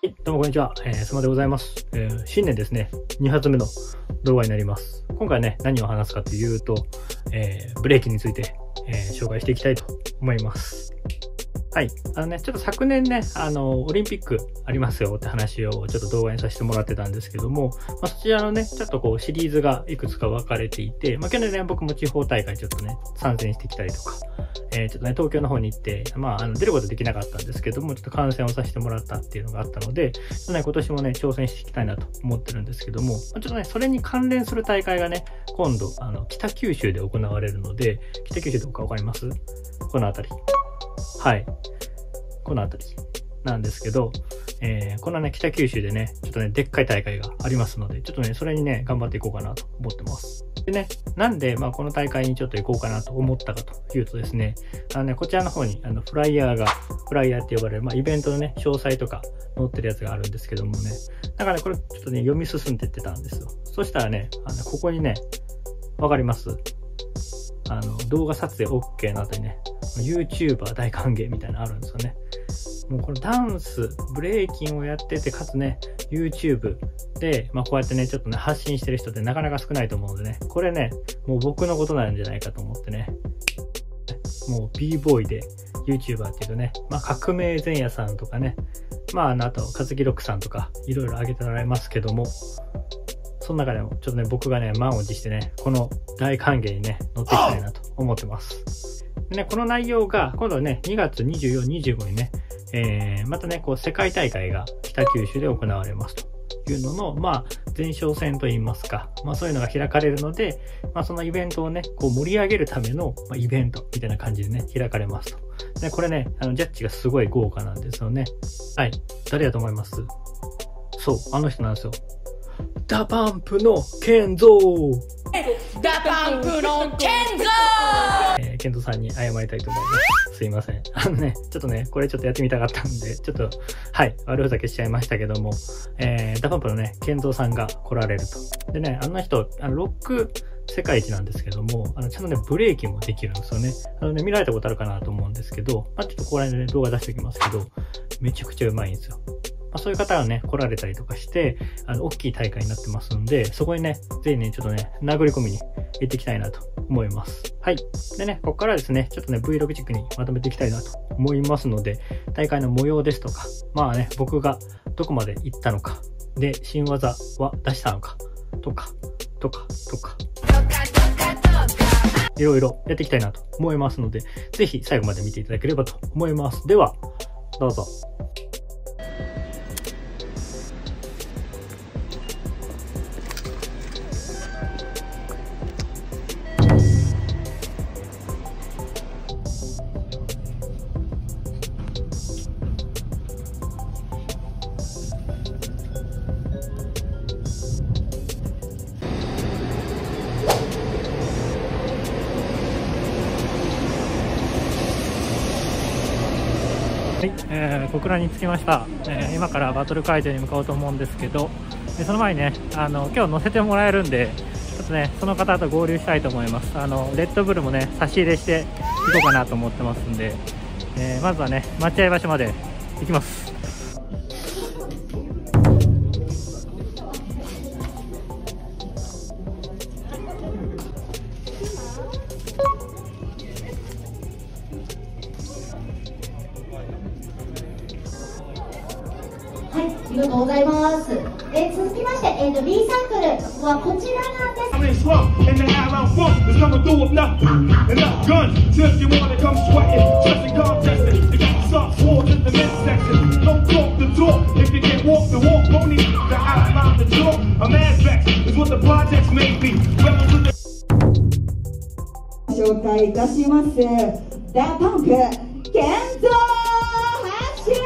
どうもこんにちは、スマでございます。新年ですね、2発目の動画になります。今回ね、何を話すかというと、ブレーキについて、紹介していきたいと思います。はい。ちょっと昨年ね、オリンピックありますよって話をちょっと動画にさせてもらってたんですけども、そちらのね、ちょっとこうシリーズがいくつか分かれていて、去年ね、僕も地方大会ちょっとね、参戦してきたりとか、ちょっとね、東京の方に行って、出ることできなかったんですけども、ちょっと観戦をさせてもらったっていうのがあったので、今年もね、挑戦していきたいなと思ってるんですけども、ちょっとね、それに関連する大会がね、今度、北九州で行われるので、北九州どこかわかります？この辺り。はい。この辺りなんですけど、このね、北九州でね、ちょっとね、でっかい大会がありますので、ちょっとね、それにね、頑張っていこうかなと思ってます。でね、なんで、この大会にちょっと行こうかなと思ったかというとですね、こちらの方に、フライヤーって呼ばれる、イベントのね、詳細とか載ってるやつがあるんですけどもね、だからね、これちょっとね、読み進んでってたんですよ。そしたらね、ここにね、わかります？動画撮影 OK のあたりね、YouTuber 大歓迎みたいなのあるんですよね。もうこのダンス、ブレイキンをやってて、かつね、YouTube で、こうやってね、ちょっとね、発信してる人ってなかなか少ないと思うのでね、これね、もう僕のことなんじゃないかと思ってね、もう b ボーイで YouTuber っていうとね、革命前夜さんとかね、あと、和樹ロックさんとか、いろいろ挙げてられますけども、その中でも、ちょっとね、僕がね、満を持してね、この大歓迎にね、乗っていきたいなと思ってます。でね、この内容が、今度ね、2月24、25にね、またね、こう、世界大会が北九州で行われますというのの、前哨戦といいますか、そういうのが開かれるので、そのイベントをね、こう盛り上げるための、イベントみたいな感じでね、開かれますと。で、これね、ジャッジがすごい豪華なんですよね。はい。誰だと思います？そう、あの人なんですよ。ダパンプのケンゾー。 ダパンプのケンゾー。 ケンゾーさんに謝りたいと思います。すいません。ちょっとね、これちょっとやってみたかったんで、ちょっと、はい、悪ふざけしちゃいましたけども、ダパンプのね、ケンゾーさんが来られると。でね、あの人、ロック世界一なんですけども、ちゃんとね、ブレーキもできるんですよね。見られたことあるかなと思うんですけど、ちょっとここら辺でね、動画出しておきますけど、めちゃくちゃうまいんですよ。そういう方がね、来られたりとかして、大きい大会になってますんで、そこにね、ぜひね、ちょっとね、殴り込みに行っていきたいなと思います。はい。でね、ここからですね、ちょっとね、Vlog チックにまとめていきたいなと思いますので、大会の模様ですとか、僕がどこまで行ったのか、で、新技は出したのか、とか、いろいろやっていきたいなと思いますので、ぜひ最後まで見ていただければと思います。では、どうぞ。はい、小倉に着きました。今からバトル会場に向かおうと思うんですけど、その前にね、今日乗せてもらえるんで、ちょっとね、その方と合流したいと思います。レッドブルもね、差し入れしていこうかなと思ってますんで、まずはね、待合場所まで行きます。 はい、ありがとうございます。続きまして、B サークルはこちらなんです。 紹介いたします。ダパンプ、ケンゾー発信。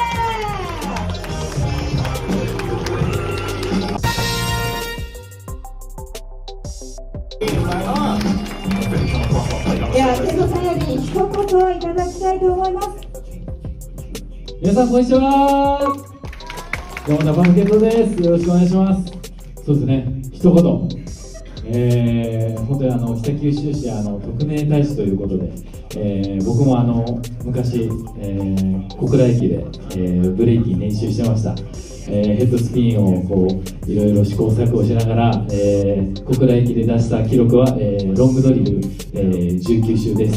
では、ケンゾーさんより一言いただきたいと思います。 皆さんこんにちは。どうもダパンプケンゾーです。よろしくお願いします。そうですね。一言。本当に北九州市特命大使ということで、 僕も昔、小倉駅で、ブレイキン練習してました。ヘッドスピンをこういろいろ試行錯誤しながら、小倉駅で出した記録は、ロングドリル、19周です。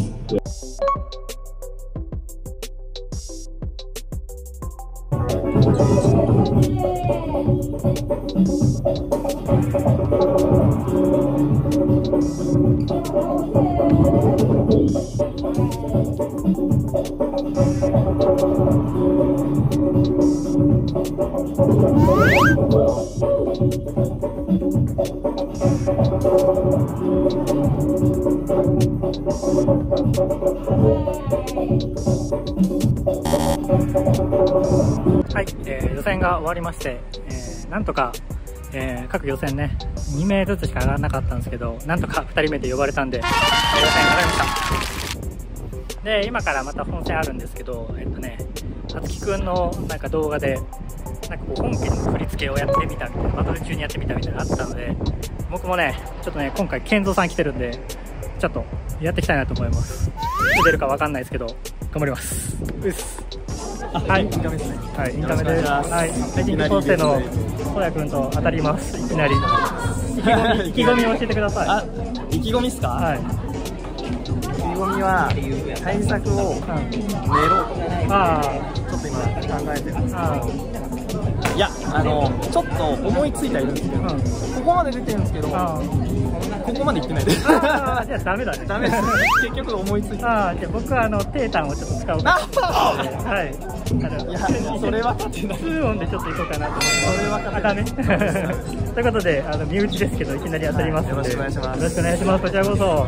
はい、予選が終わりまして、なんとか、各予選ね、2名ずつしか上がらなかったんですけど、なんとか2人目で呼ばれたんで、予選上がりました。で、今からまた本戦あるんですけど、あつきくんのなんか動画で、なんかこう本家の振り付けをやってみたみたいな、バトル中にやってみたみたいなのがあったので、僕もね、ちょっとね、今回、健三さん来てるんで、ちょっとやっていきたいなと思います。いつ出るかわかんないですけど、頑張ります。うっす。はい、インタメですね。はい、インタメです。はい、最近高生のそやくんと当たります。いきなり。意気込みを教えてください。 あ、意気込みっすか？ はい。 意気込みは対策を練ろう。 ああ、 ちょっと今考えてるんですけあど。いや、ちょっと思いついてはいるんですけど、ここまで出てるんですけど、ここまで行ってないです。 ああ、じゃあダメだね。 ダメです。結局思いついて。 ああ、じゃあ僕はテータンをちょっと使う。はい。 いや、それは立てない。 2音でちょっと行こうかなと思って。 それは勝てダメ。ということで、身内ですけど、いきなり当たりますので、 よろしくお願いします。 よろしくお願いします。こちらこそ。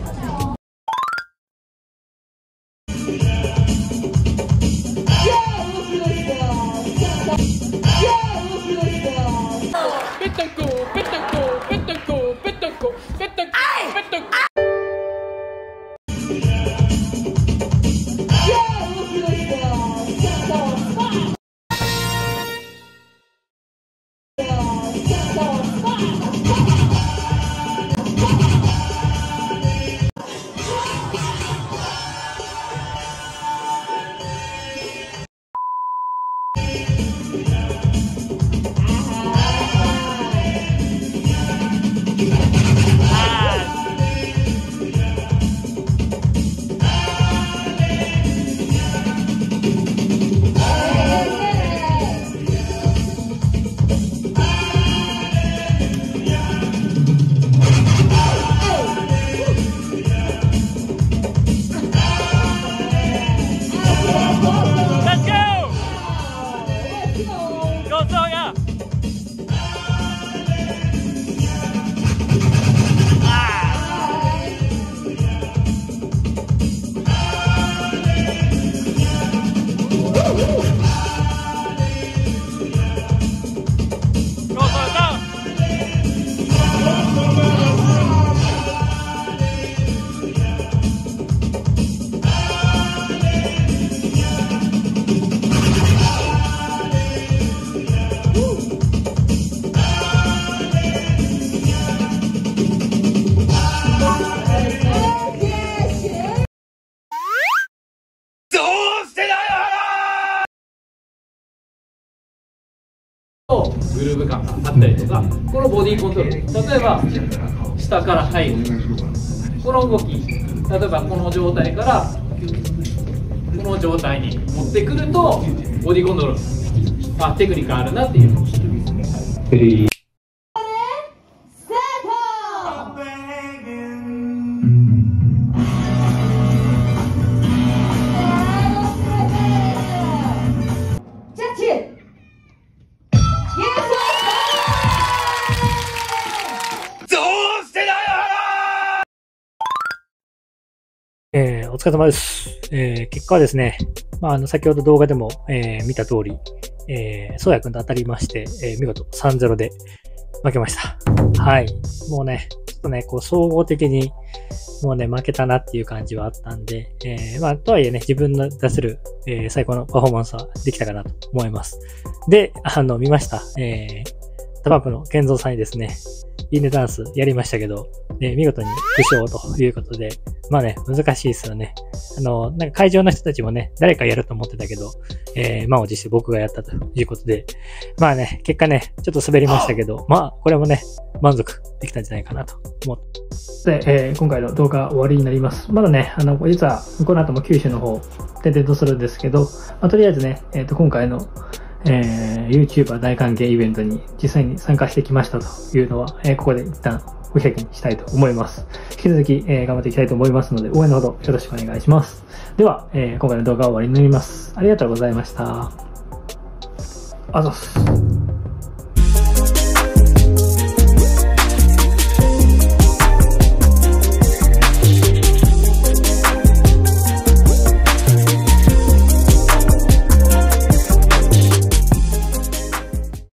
グルーヴ感があったりとか、このボディコントロール、例えば下から入るこの動き、例えばこの状態からこの状態に持ってくるとボディコントロール、テクニックあるなっていうのを知ってます。 お疲れ様です。結果はですね、先ほど動画でも、見た通り、そうやくんと当たりまして、見事 3-0 で負けました。はい。もうね、ちょっとね、こう、総合的に、もうね、負けたなっていう感じはあったんで、とはいえね、自分の出せる、最高のパフォーマンスはできたかなと思います。で、見ました。ダパンプの健三さんにですね、 いいねダンスやりましたけど、ね、見事に不勝ということで、まあね、難しいですよね。なんか会場の人たちもね、誰かやると思ってたけど、満を持して僕がやったということで、まあね、結果ね、ちょっと滑りましたけど、まあ、これもね、満足できたんじゃないかなと思って。で、今回の動画終わりになります。まだね、実は、この後も九州の方、転々とするんですけど、まあ、とりあえずね、今回の、YouTuber 大歓迎イベントに実際に参加してきましたというのは、ここで一旦お開きにしたいと思います。引き続き、頑張っていきたいと思いますので、応援のほどよろしくお願いします。では、今回の動画は終わりになります。ありがとうございました。あざっす。